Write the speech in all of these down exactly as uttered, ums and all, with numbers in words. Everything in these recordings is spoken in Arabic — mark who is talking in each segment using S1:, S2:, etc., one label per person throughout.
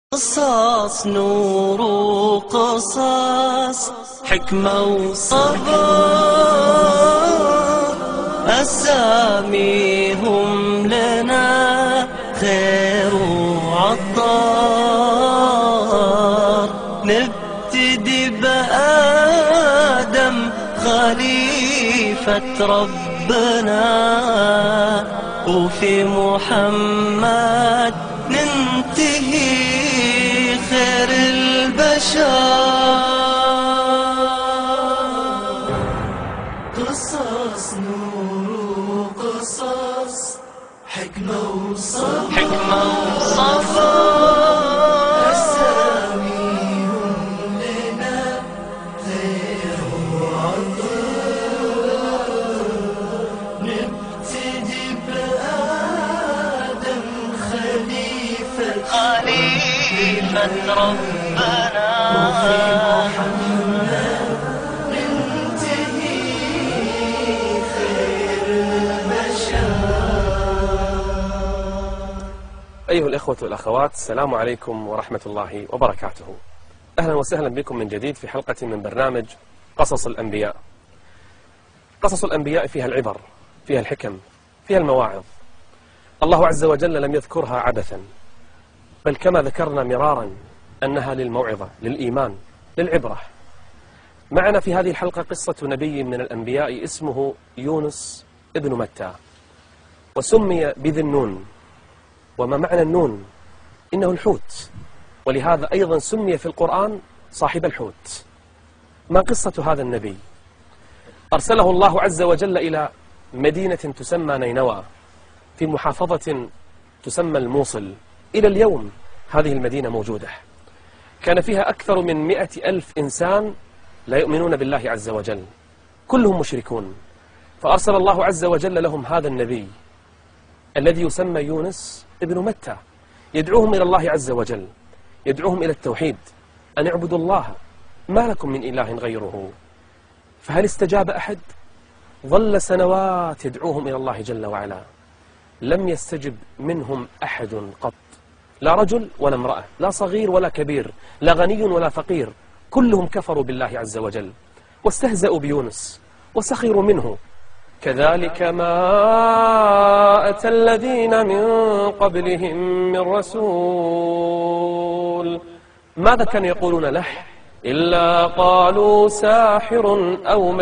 S1: قصص نور وقصص حكمة وصبر، أساميهم لنا خير وعطار. نبتدي بآدم خليفة ربنا، وفي محمد ننتهي خير البشر. قصص نور وقصص حكمة وصبر، حكمة وصبر، أساميهم لنا خير وعطار. نبتدي بآدم خليفة خليفة ربنا، وفي محمد ننتهي خير البشر.
S2: أيها الإخوة والأخوات، السلام عليكم ورحمة الله وبركاته. أهلا وسهلا بكم من جديد في حلقة من برنامج قصص الأنبياء. قصص الأنبياء فيها العبر، فيها الحكم، فيها المواعظ. الله عز وجل لم يذكرها عبثا، بل كما ذكرنا مرارا أنها للموعظة، للإيمان، للعبرة. معنا في هذه الحلقة قصة نبي من الأنبياء اسمه يونس ابن متى، وسمي بذي النون. وما معنى النون؟ إنه الحوت، ولهذا أيضا سمي في القرآن صاحب الحوت. ما قصة هذا النبي؟ أرسله الله عز وجل إلى مدينة تسمى نينوى في محافظة تسمى الموصل. إلى اليوم هذه المدينة موجودة. كان فيها أكثر من مئة ألف إنسان لا يؤمنون بالله عز وجل، كلهم مشركون. فأرسل الله عز وجل لهم هذا النبي الذي يسمى يونس ابن متى، يدعوهم إلى الله عز وجل، يدعوهم إلى التوحيد، أن اعبدوا الله ما لكم من إله غيره. فهل استجاب أحد؟ ظل سنوات يدعوهم إلى الله جل وعلا، لم يستجب منهم أحد قط، لا رجل ولا امرأة، لا صغير ولا كبير، لا غني ولا فقير، كلهم كفروا بالله عز وجل واستهزأوا بيونس وسخروا منه. كذلك ما أتى الذين من قبلهم من رسول، ماذا كانوا يقولون له؟ إلا قالوا ساحر أو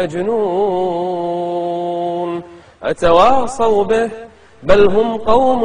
S2: مجنون أتواصوا به بل هم قوم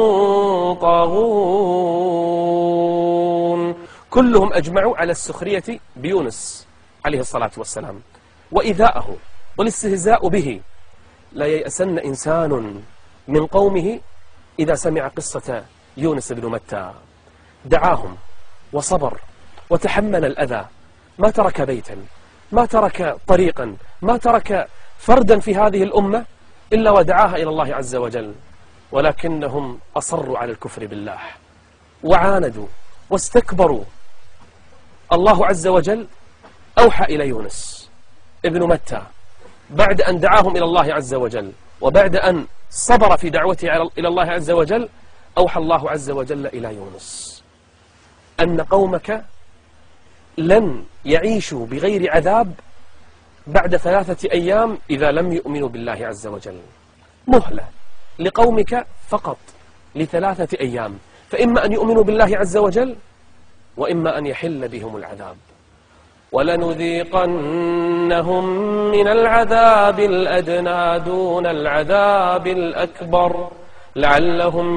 S2: طاغون. كلهم أجمعوا على السخرية بيونس عليه الصلاة والسلام وإيذاءه والاستهزاء به. لا ييأسن إنسان من قومه إذا سمع قصة يونس بن متى. دعاهم وصبر وتحمل الأذى، ما ترك بيتا، ما ترك طريقا، ما ترك فردا في هذه الأمة إلا ودعاها إلى الله عز وجل، ولكنهم أصروا على الكفر بالله وعاندوا واستكبروا. الله عز وجل أوحى إلى يونس ابن متى بعد أن دعاهم إلى الله عز وجل، وبعد أن صبر في دعوته إلى الله عز وجل، أوحى الله عز وجل إلى يونس أن قومك لن يعيشوا بغير عذاب بعد ثلاثة أيام إذا لم يؤمنوا بالله عز وجل. مهلة لقومك فقط لثلاثة أيام، فإما أن يؤمنوا بالله عز وجل وإما أن يحل بهم العذاب. ولنذيقنهم من العذاب الأدنى دون العذاب الأكبر لعلهم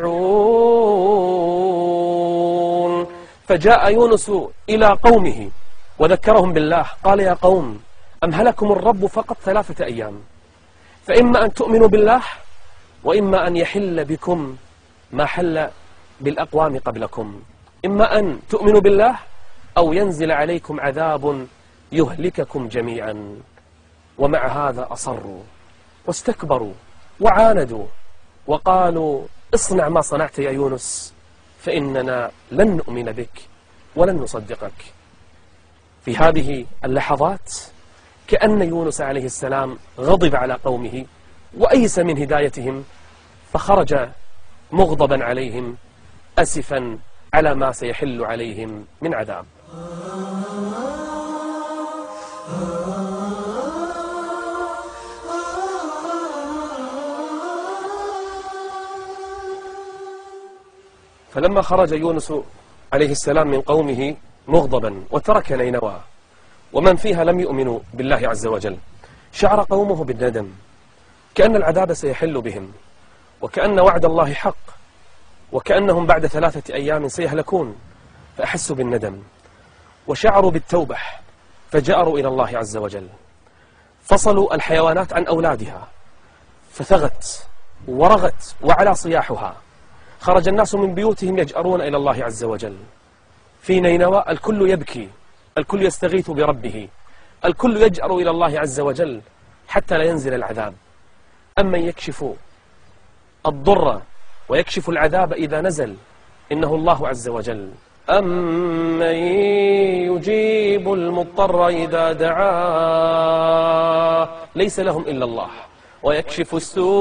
S2: يرجعون. فجاء يونس إلى قومه وذكرهم بالله، قال يا قوم أمهلكم الرب فقط ثلاثة أيام، فإما أن تؤمنوا بالله وإما أن يحل بكم ما حل بالأقوام قبلكم، إما أن تؤمنوا بالله أو ينزل عليكم عذاب يهلككم جميعا. ومع هذا أصروا واستكبروا وعاندوا وقالوا اصنع ما صنعت يا يونس، فإننا لن نؤمن بك ولن نصدقك. في هذه اللحظات كأن يونس عليه السلام غضب على قومه وأيس من هدايتهم، فخرج مغضبا عليهم أسفا على ما سيحل عليهم من عذاب. فلما خرج يونس عليه السلام من قومه مغضبا وترك نينوى ومن فيها لم يؤمنوا بالله عز وجل، شعر قومه بالندم، كأن العذاب سيحل بهم، وكأن وعد الله حق، وكأنهم بعد ثلاثة أيام سيهلكون، فأحسوا بالندم وشعروا بالتوبة، فجأروا إلى الله عز وجل، فصلوا الحيوانات عن أولادها فثغت ورغت وعلى صياحها، خرج الناس من بيوتهم يجأرون إلى الله عز وجل. في نينوى الكل يبكي، الكل يستغيث بربه، الكل يجأر إلى الله عز وجل حتى لا ينزل العذاب. أمن يكشف الضر ويكشف العذاب إذا نزل إنه الله عز وجل. أمن يجيب المضطر إذا دعاه ليس لهم إلا الله، ويكشف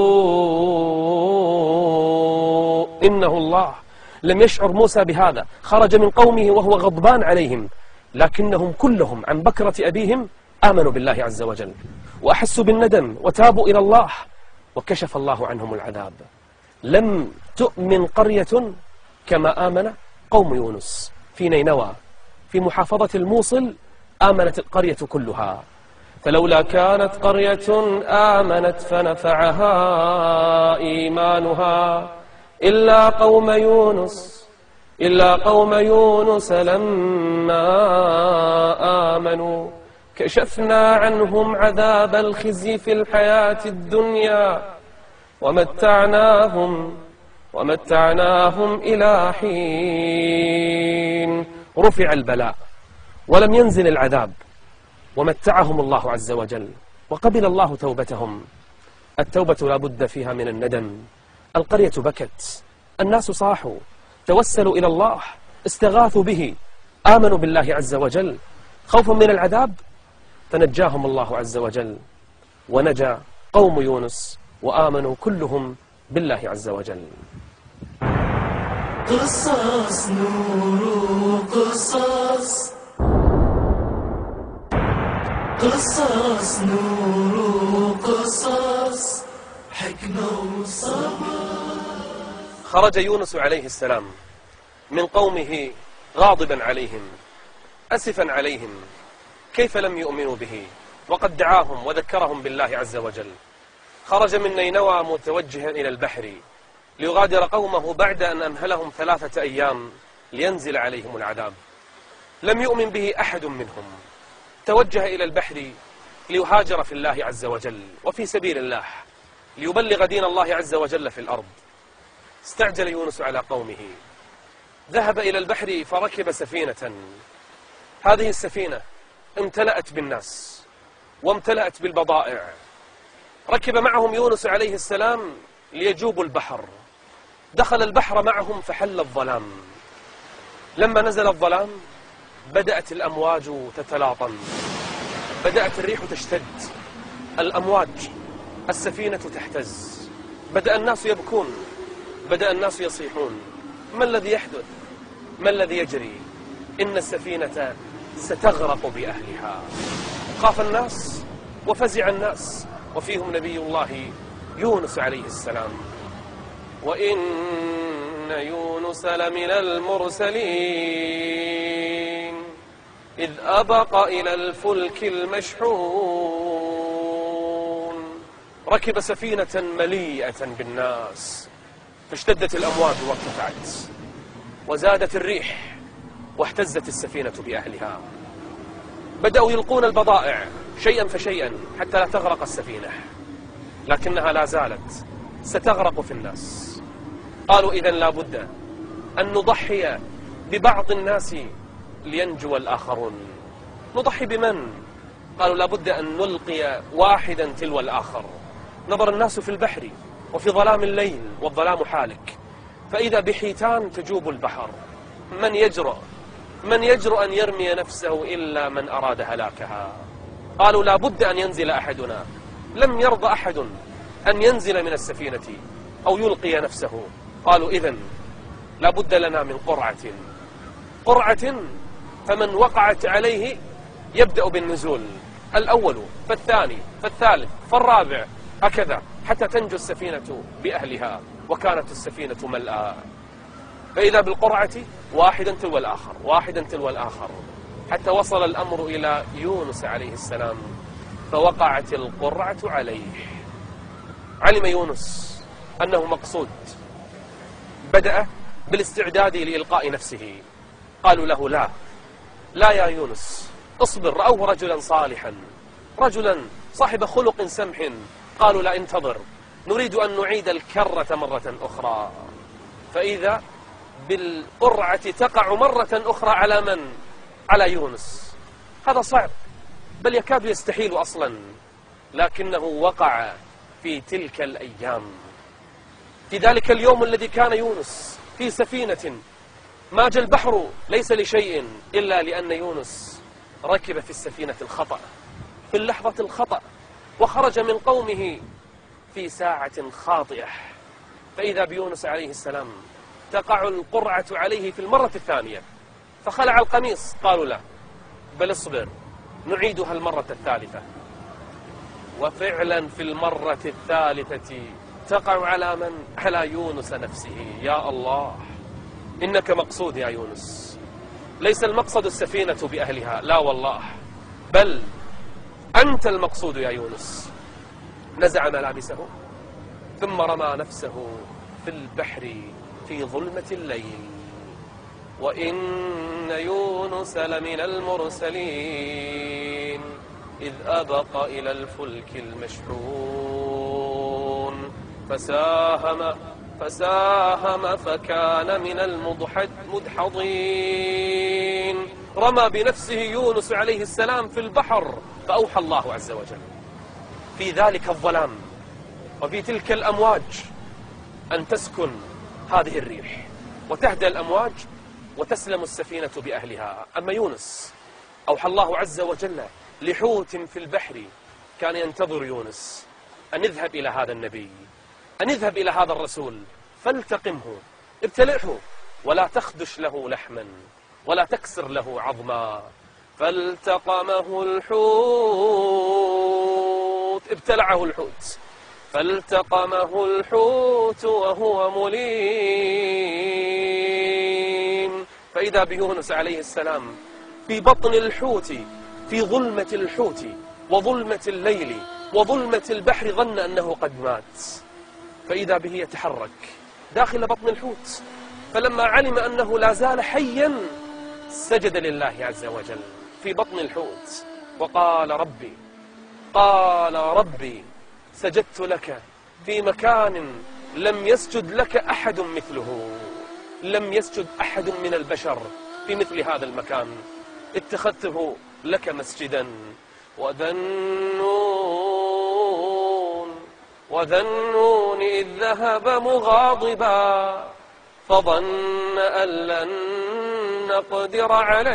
S2: السوء إنه الله. لم يشعر موسى بهذا، خرج من قومه وهو غضبان عليهم، لكنهم كلهم عن بكرة أبيهم آمنوا بالله عز وجل وأحسوا بالندم وتابوا إلى الله، وكشف الله عنهم العذاب. لم تؤمن قرية كما آمن قوم يونس في نينوى، في محافظة الموصل آمنت القرية كلها. فلولا كانت قرية آمنت فنفعها إيمانها إلا قوم يونس إلا قوم يونس لما آمنوا كشفنا عنهم عذاب الخزي في الحياة الدنيا ومتعناهم ومتعناهم إلى حين. رفع البلاء ولم ينزل العذاب، ومتعهم الله عز وجل، وقبل الله توبتهم. التوبة لا بد فيها من الندم. القرية بكت، الناس صاحوا، توسلوا إلى الله، استغاثوا به، آمنوا بالله عز وجل خوفا من العذاب، فنجاهم الله عز وجل، ونجا قوم يونس وآمنوا كلهم بالله عز وجل.
S1: قصص نور قصص قصص نور قصص حكمة وصبر.
S2: خرج يونس عليه السلام من قومه غاضبا عليهم، أسفا عليهم، كيف لم يؤمنوا به وقد دعاهم وذكرهم بالله عز وجل. خرج من نينوى متوجها إلى البحر ليغادر قومه بعد أن أمهلهم ثلاثة أيام لينزل عليهم العذاب. لم يؤمن به أحد منهم، توجه إلى البحر ليهاجر في الله عز وجل وفي سبيل الله، ليبلغ دين الله عز وجل في الأرض. استعجل يونس على قومه، ذهب إلى البحر فركب سفينة. هذه السفينة امتلأت بالناس وامتلأت بالبضائع. ركب معهم يونس عليه السلام ليجوبوا البحر. دخل البحر معهم فحل الظلام. لما نزل الظلام بدأت الأمواج تتلاطم، بدأت الريح تشتد، الأمواج، السفينة تهتز، بدأ الناس يبكون، بدأ الناس يصيحون: ما الذي يحدث؟ ما الذي يجري؟ إن السفينة ستغرق بأهلها. خاف الناس وفزع الناس، وفيهم نبي الله يونس عليه السلام. وإن يونس لمن المرسلين إذ أبق إلى الفلك المشحون. ركب سفينة مليئة بالناس، فاشتدت الأمواج وارتفعت، وزادت الريح، واهتزت السفينة بأهلها. بدأوا يلقون البضائع شيئا فشيئا حتى لا تغرق السفينة، لكنها لا زالت ستغرق في الناس. قالوا: إذن لا بد أن نضحي ببعض الناس لينجو الآخرون. نضحي بمن؟ قالوا: لا بد أن نلقي واحدا تلو الآخر. نظر الناس في البحر وفي ظلام الليل والظلام حالك، فإذا بحيتان تجوب البحر. من يجرؤ من يجرؤ أن يرمي نفسه إلا من أراد هلاكها. قالوا: لا بد أن ينزل أحدنا. لم يرضى أحد أن ينزل من السفينة أو يلقي نفسه. قالوا: إذن لا بد لنا من قرعة قرعة فمن وقعت عليه يبدأ بالنزول، الأول فالثاني فالثالث فالرابع، هكذا حتى تنجو السفينة بأهلها. وكانت السفينة ملأى، فإذا بالقرعة واحدا تلو الآخر واحدا تلو الآخر، حتى وصل الأمر إلى يونس عليه السلام، فوقعت القرعة عليه. علم يونس أنه مقصود، بدأ بالاستعداد لإلقاء نفسه. قالوا له لا لا يا يونس اصبر، رأوه رجلا صالحا، رجلا صاحب خلق سمح. قالوا لا انتظر، نريد أن نعيد الكرة مرة أخرى. فإذا بالقرعة تقع مرة أخرى على من؟ على يونس. هذا صعب، بل يكاد يستحيل أصلا، لكنه وقع في تلك الأيام، في ذلك اليوم الذي كان يونس في سفينة ماج البحر ليس لشيء إلا لأن يونس ركب في السفينة الخطأ في اللحظة الخطأ، وخرج من قومه في ساعة خاطئة. فإذا بيونس عليه السلام تقع القرعة عليه في المرة الثانية، فخلع القميص. قالوا لا بل اصبر، نعيدها المرة الثالثة. وفعلا في المرة الثالثة تقع على من؟ على يونس نفسه. يا الله، إنك مقصود يا يونس، ليس المقصد السفينة بأهلها، لا والله، بل أنت المقصود يا يونس. نزع ملابسه ثم رمى نفسه في البحر في ظلمة الليل. وإن يونس لمن المرسلين إذ أبق إلى الفلك المشحون فساهم فساهم فكان من المدحضين. رمى بنفسه يونس عليه السلام في البحر، فأوحى الله عز وجل في ذلك الظلام وفي تلك الأمواج أن تسكن هذه الريح وتهدى الأمواج وتسلم السفينة بأهلها. أما يونس أوحى الله عز وجل لحوت في البحر كان ينتظر يونس أن اذهب إلى هذا النبي، أن اذهب إلى هذا الرسول فالتقمه، ابتلعه ولا تخدش له لحما ولا تكسر له عظما. فالتقمه الحوت، ابتلعه الحوت، فالتقمه الحوت وهو مليم. فإذا بيونس عليه السلام في بطن الحوت، في ظلمة الحوت وظلمة الليل وظلمة البحر، ظن أنه قد مات. فإذا به يتحرك داخل بطن الحوت، فلما علم أنه لا زال حيا سجد لله عز وجل في بطن الحوت وقال ربي قال ربي سجدت لك في مكان لم يسجد لك أحد مثله، لم يسجد أحد من البشر في مثل هذا المكان، اتخذته لك مسجدا. وذنون وذنون إذ ذهب مغاضبا فظن أن لن نقدر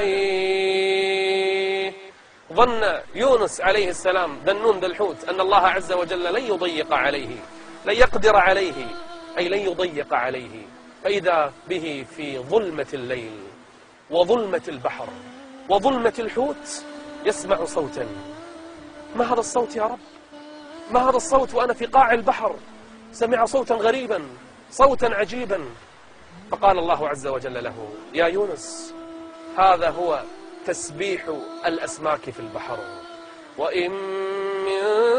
S2: عليه. ظن يونس عليه السلام ذنون ذا الحوت أن الله عز وجل لن يضيق عليه، لن يقدر عليه، أي لن يضيق عليه. فإذا به في ظلمة الليل وظلمة البحر وظلمة الحوت يسمع صوتا. ما هذا الصوت يا رب؟ ما هذا الصوت وأنا في قاع البحر؟ سمع صوتا غريبا، صوتا عجيبا. فقال الله عز وجل له يا يونس هذا هو تسبيح الأسماك في البحر. وإن من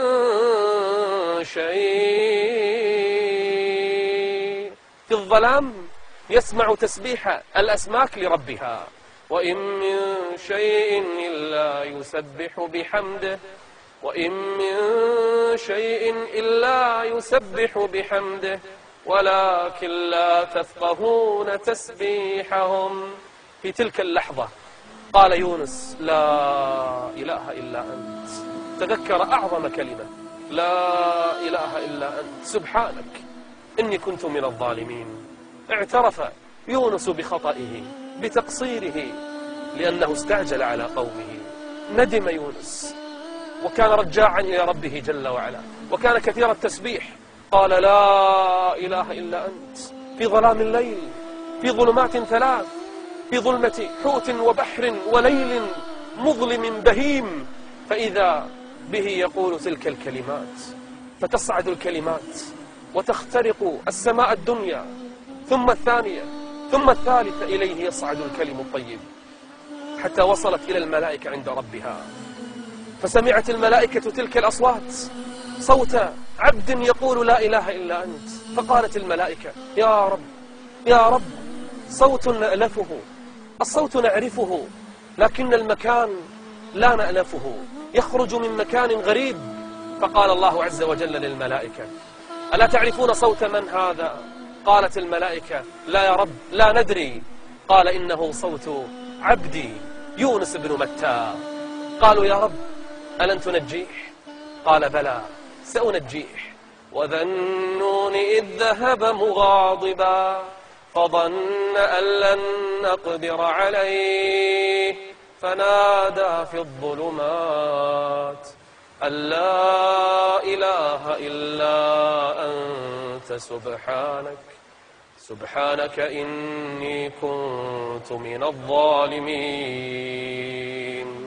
S2: شيء، في الظلام يسمع تسبيح الأسماك لربها. وإن من شيء إلا يسبح بحمده وإن من شيء إلا يسبح بحمده ولكن لا تفقهون تسبيحهم. في تلك اللحظة قال يونس لا إله إلا أنت، تذكر أعظم كلمة لا إله إلا أنت، سبحانك إني كنت من الظالمين. اعترف يونس بخطئه بتقصيره لأنه استعجل على قومه. ندم يونس وكان رجاعا إلى ربه جل وعلا وكان كثير التسبيح. قال لا إله إلا أنت في ظلام الليل، في ظلمات ثلاث، في ظلمة حوت وبحر وليل مظلم بهيم، فإذا به يقول تلك الكلمات، فتصعد الكلمات وتخترق السماء الدنيا، ثم الثانية ثم الثالثة، إليه يصعد الكلم الطيب حتى وصلت إلى الملائكة عند ربها، فسمعت الملائكة تلك الأصوات صوت عبد يقول لا إله إلا أنت، فقالت الملائكة يا رب يا رب، صوت نألفه، الصوت نعرفه لكن المكان لا نألفه، يخرج من مكان غريب. فقال الله عز وجل للملائكة ألا تعرفون صوت من هذا؟ قالت الملائكة لا يا رب لا ندري. قال إنه صوت عبدي يونس بن متى. قالوا يا رب ألن تنجيه؟ قال بلى سأنجيه. وذا النون إذ ذهب مغاضبا فظن أن لن نقدر عليه فنادى في الظلمات أن لا إله إلا أنت سبحانك سبحانك إني كنت من الظالمين.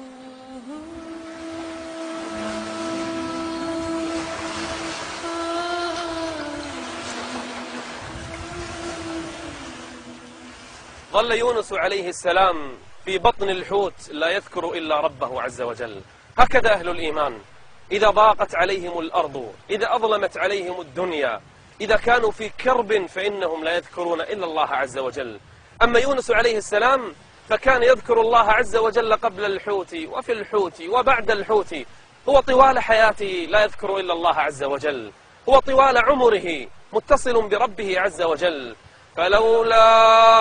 S2: ظل يونس عليه السلام في بطن الحوت لا يذكر إلا ربه عز وجل. هكذا أهل الإيمان إذا ضاقت عليهم الأرض، إذا أظلمت عليهم الدنيا، إذا كانوا في كرب فإنهم لا يذكرون إلا الله عز وجل. أما يونس عليه السلام فكان يذكر الله عز وجل قبل الحوت وفي الحوت وبعد الحوت، هو طوال حياته لا يذكر إلا الله عز وجل، هو طوال عمره متصل بربه عز وجل. فلولا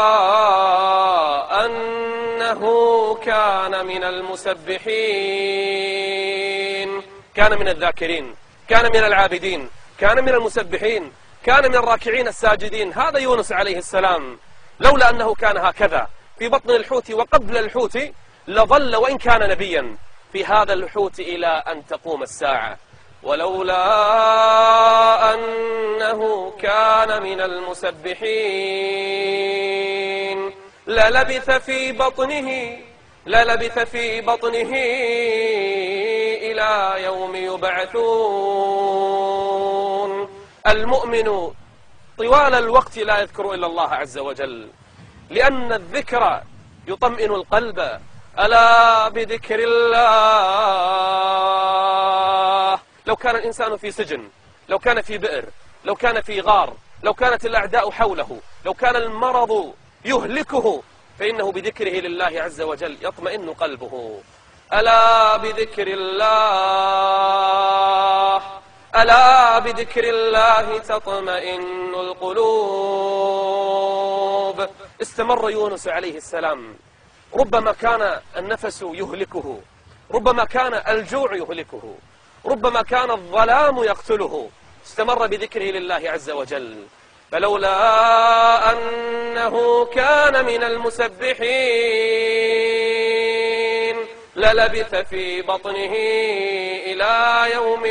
S2: أنه كان من المسبحين، كان من الذاكرين، كان من العابدين، كان من المسبحين، كان من الراكعين الساجدين، هذا يونس عليه السلام. لولا أنه كان هكذا في بطن الحوت وقبل الحوت لظل وإن كان نبيا في هذا الحوت إلى أن تقوم الساعة. ولولا أنه كان من المسبحين للبث في بطنه للبث في بطنه إلى يوم يبعثون. المؤمن طوال الوقت لا يذكر إلا الله عز وجل، لأن الذكر يطمئن القلب. ألا بذكر الله. لو كان الإنسان في سجن، لو كان في بئر، لو كان في غار، لو كانت الأعداء حوله، لو كان المرض يهلكه، فإنه بذكره لله عز وجل يطمئن قلبه. ألا بذكر الله ألا بذكر الله تطمئن القلوب. استمر يونس عليه السلام، ربما كان النفس يهلكه، ربما كان الجوع يهلكه، ربما كان الظلام يقتله، استمر بذكره لله عز وجل. فلولا أنه كان من المسبحين للبث في بطنه إلى يوم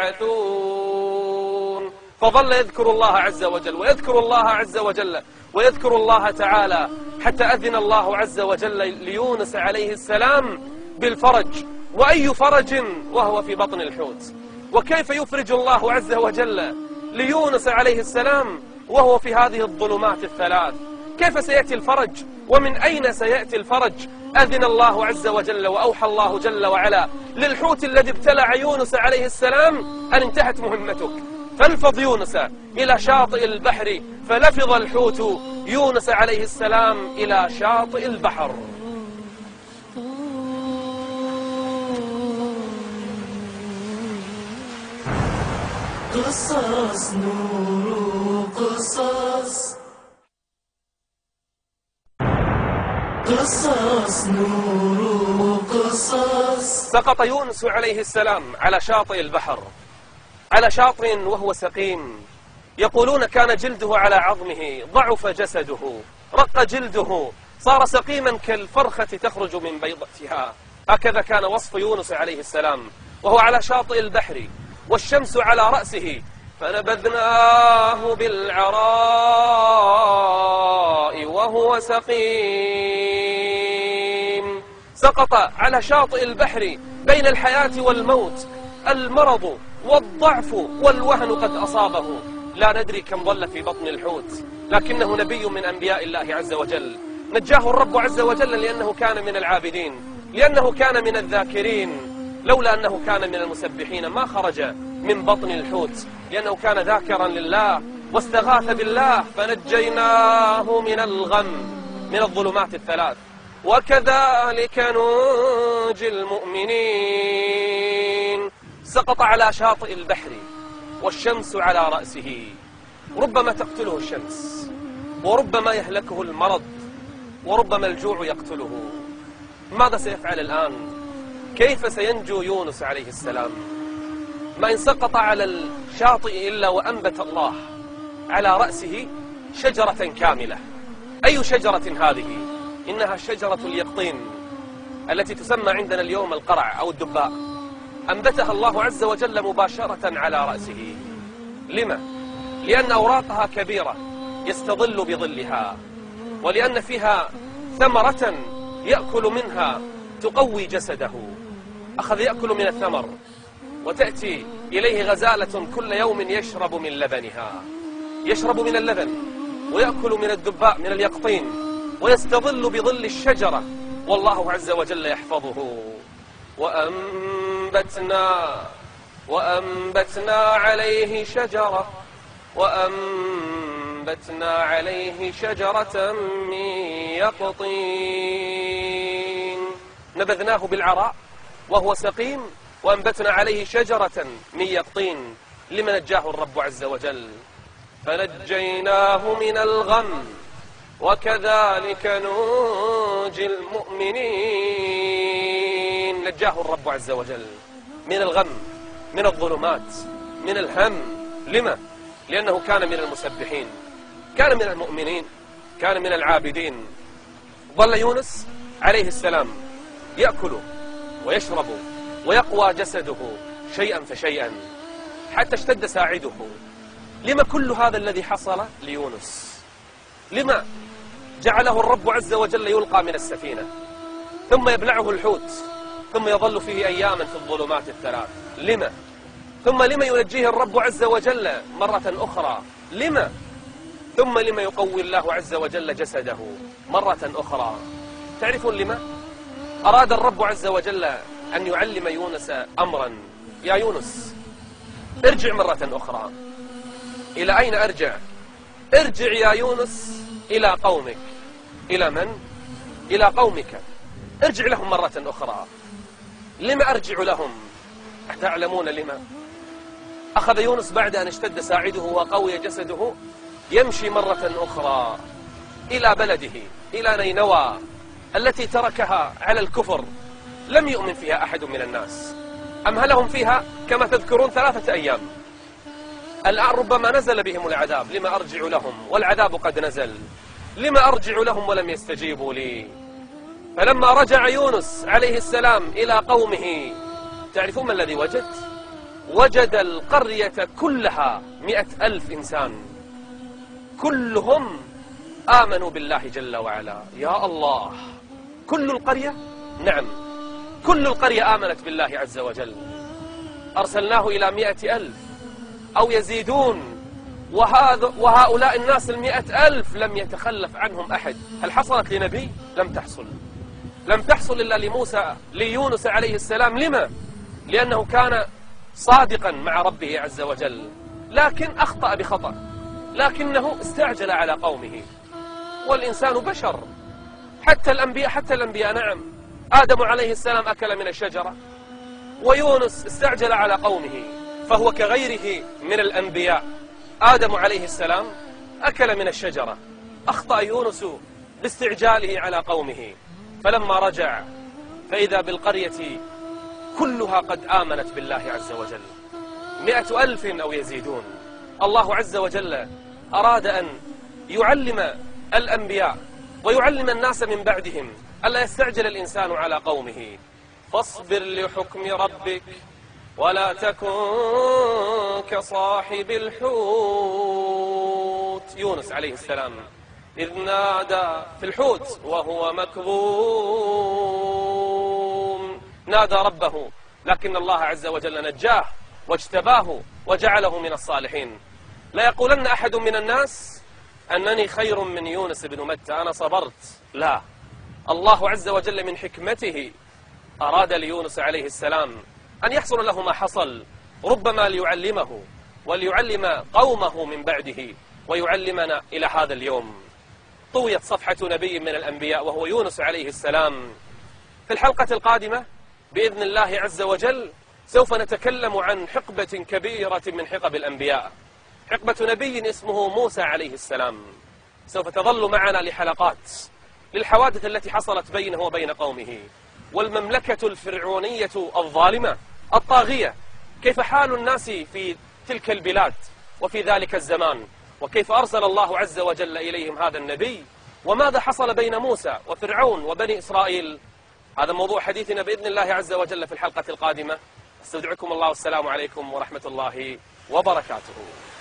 S2: يبعثون. فظل يذكر الله عز وجل ويذكر الله عز وجل ويذكر الله تعالى حتى أذن الله عز وجل ليونس عليه السلام بالفرج. وأي فرج وهو في بطن الحوت؟ وكيف يفرج الله عز وجل ليونس عليه السلام وهو في هذه الظلمات الثلاث؟ كيف سيأتي الفرج؟ ومن أين سيأتي الفرج؟ أذن الله عز وجل وأوحى الله جل وعلا للحوت الذي ابتلع يونس عليه السلام أن انتهت مهمتك، فالفظ يونس إلى شاطئ البحر. فلفظ الحوت يونس عليه السلام إلى شاطئ البحر.
S1: قصص نور قصص قصص نور قصص.
S2: سقط يونس عليه السلام على شاطئ البحر، على شاطئ وهو سقيم. يقولون كان جلده على عظمه، ضعف جسده، رق جلده، صار سقيما كالفرخة تخرج من بيضتها. هكذا كان وصف يونس عليه السلام وهو على شاطئ البحر، والشمس على رأسه فنبذناه بالعراء وهو سقيم. سقط على شاطئ البحر بين الحياة والموت، المرض والضعف والوهن قد أصابه، لا ندري كم ظل في بطن الحوت، لكنه نبي من أنبياء الله عز وجل. نجاه الرب عز وجل لأنه كان من العابدين، لأنه كان من الذاكرين. لولا أنه كان من المسبحين ما خرج من بطن الحوت، لأنه كان ذاكرا لله واستغاث بالله فنجيناه من الغم، من الظلمات الثلاث. وكذلك ننجي المؤمنين. سقط على شاطئ البحر والشمس على رأسه، ربما تقتله الشمس، وربما يهلكه المرض، وربما الجوع يقتله. ماذا سيفعل الآن؟ كيف سينجو يونس عليه السلام؟ ما إن سقط على الشاطئ إلا وأنبت الله على رأسه شجرة كاملة. أي شجرة هذه؟ إنها شجرة اليقطين التي تسمى عندنا اليوم القرع أو الدباء. أنبتها الله عز وجل مباشرة على رأسه. لما؟ لأن أوراقها كبيرة يستظل بظلها، ولأن فيها ثمرة يأكل منها تقوي جسده. أخذ يأكل من الثمر، وتأتي إليه غزالة كل يوم يشرب من لبنها، يشرب من اللبن ويأكل من الدباء من اليقطين، ويستظل بظل الشجرة، والله عز وجل يحفظه. وأنبتنا وأنبتنا عليه شجرة وأنبتنا عليه شجرة من يقطين. نبذناه بالعراء وهو سقيم، وأنبتنا عليه شجرة من يقطين. لمن نجاه الرب عز وجل؟ فنجيناه من الغم وكذلك ننجي المؤمنين. نجاه الرب عز وجل من الغم، من الظلمات، من الهم. لما؟ لأنه كان من المسبحين، كان من المؤمنين، كان من العابدين. ظل يونس عليه السلام يأكل ويشرب ويقوى جسده شيئا فشيئا حتى اشتد ساعده. لما كل هذا الذي حصل ليونس؟ لما جعله الرب عز وجل يلقى من السفينة ثم يبلعه الحوت ثم يظل فيه أياما في الظلمات الثلاث؟ لما؟ ثم لما ينجيه الرب عز وجل مرة أخرى؟ لما؟ ثم لما يقوي الله عز وجل جسده مرة أخرى؟ تعرفون لما؟ أراد الرب عز وجل أن يعلم يونس أمرا. يا يونس ارجع مرة أخرى. إلى أين أرجع؟ ارجع يا يونس إلى قومك. إلى من؟ إلى قومك. ارجع لهم مرة أخرى. لما أرجع لهم؟ أتعلمون لما؟ أخذ يونس بعد أن اشتد ساعده وقوي جسده يمشي مرة أخرى إلى بلده، إلى نينوى التي تركها على الكفر، لم يؤمن فيها أحد من الناس، أمهلهم فيها كما تذكرون ثلاثة أيام. الآن ربما نزل بهم العذاب. لما أرجع لهم والعذاب قد نزل؟ لما أرجع لهم ولم يستجيبوا لي؟ فلما رجع يونس عليه السلام إلى قومه، تعرفون ما الذي وجد؟ وجد القرية كلها مئة ألف إنسان، كلهم آمنوا بالله جل وعلا. يا الله، كل القرية؟ نعم، كل القرية آمنت بالله عز وجل. أرسلناه إلى مئة ألف أو يزيدون، وهذا وهؤلاء الناس المئة ألف لم يتخلف عنهم أحد. هل حصلت لنبي؟ لم تحصل. لم تحصل إلا لموسى ليونس عليه السلام. لما؟ لأنه كان صادقا مع ربه عز وجل، لكن أخطأ بخطأ، لكنه استعجل على قومه. والإنسان بشر، حتى الأنبياء حتى الأنبياء نعم، آدم عليه السلام أكل من الشجرة، ويونس استعجل على قومه، فهو كغيره من الأنبياء. آدم عليه السلام أكل من الشجرة، أخطأ يونس باستعجاله على قومه، فلما رجع فإذا بالقرية كلها قد آمنت بالله عز وجل، مئة ألف أو يزيدون. الله عز وجل أراد أن يعلم الأنبياء ويعلم الناس من بعدهم ألا يستعجل الإنسان على قومه. فاصبر لحكم ربك ولا تكن كصاحب الحوت يونس عليه السلام إذ نادى في الحوت وهو مكظوم، نادى ربه لكن الله عز وجل نجاه واجتباه وجعله من الصالحين. لا يقولن أحد من الناس أنني خير من يونس بن متى، أنا صبرت، لا، الله عز وجل من حكمته أراد ليونس عليه السلام أن يحصل له ما حصل، ربما ليعلمه وليعلم قومه من بعده ويعلمنا إلى هذا اليوم. طويت صفحة نبي من الأنبياء وهو يونس عليه السلام. في الحلقة القادمة بإذن الله عز وجل سوف نتكلم عن حقبة كبيرة من حقب الأنبياء، حقبة نبي اسمه موسى عليه السلام. سوف تظل معنا لحلقات للحوادث التي حصلت بينه وبين قومه، والمملكة الفرعونية الظالمة الطاغية، كيف حال الناس في تلك البلاد وفي ذلك الزمان، وكيف أرسل الله عز وجل إليهم هذا النبي، وماذا حصل بين موسى وفرعون وبني إسرائيل. هذا موضوع حديثنا بإذن الله عز وجل في الحلقة القادمة. استودعكم الله والسلام عليكم ورحمة الله وبركاته.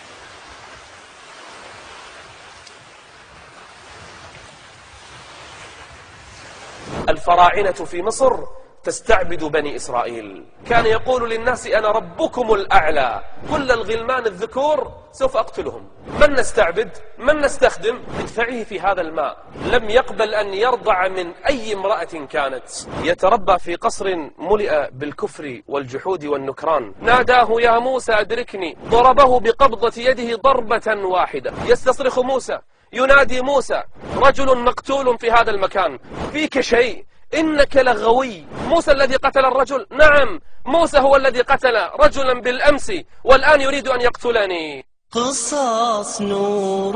S2: الفراعنة في مصر تستعبد بني إسرائيل، كان يقول للناس أنا ربكم الأعلى، كل الغلمان الذكور سوف أقتلهم، من نستعبد من نستخدم ادفعيه في هذا الماء. لم يقبل أن يرضع من أي امرأة كانت، يتربى في قصر ملئ بالكفر والجحود والنكران. ناداه يا موسى أدركني، ضربه بقبضة يده ضربة واحدة. يستصرخ موسى، ينادي موسى، رجل مقتول في هذا المكان، فيك شيء، إنك لغوي. موسى الذي قتل الرجل؟ نعم، موسى هو الذي قتل رجلا بالأمس والآن يريد أن يقتلني.
S1: قصص نور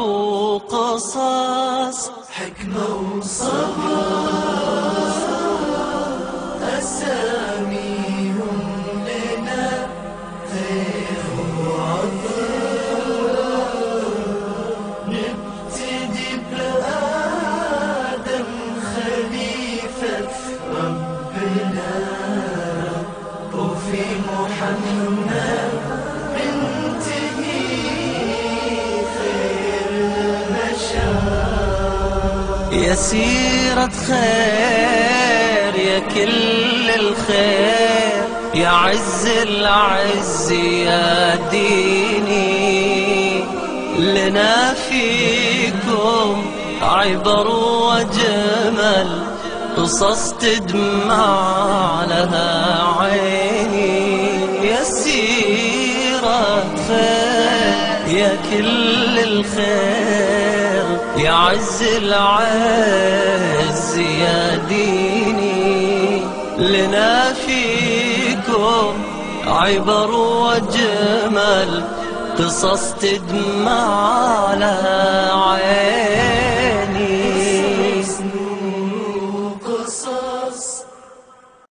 S1: قصص، حكمة وصبر، أساميهم لنا خير وعطر. نبتدي بآدم خليفة ربنا، وفي محمد يا سيرة خير يا كل الخير، يا عز العز يا ديني، لنا فيكم عبر وجمل، قصص تدمع لها عيني. يا سيرة خير يا كل الخير، يا عز العز يا ديني، لنا فيكم عبر وجمل، قصص تدمع لها عين.